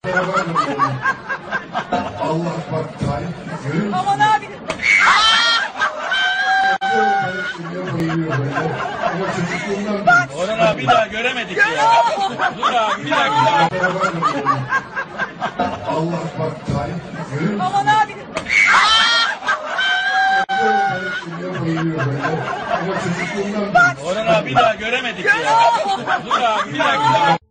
Allah bak tarih görür. Aman abi. Ama çocukluğumdan Orhan abi bir daha göremedik ya. Dur abi bir dakika. Allah bak tarih görür. Aman abi. Ama çocukluğumdan Orhan abi bir daha göremedik ya. Dur abi bir dakika.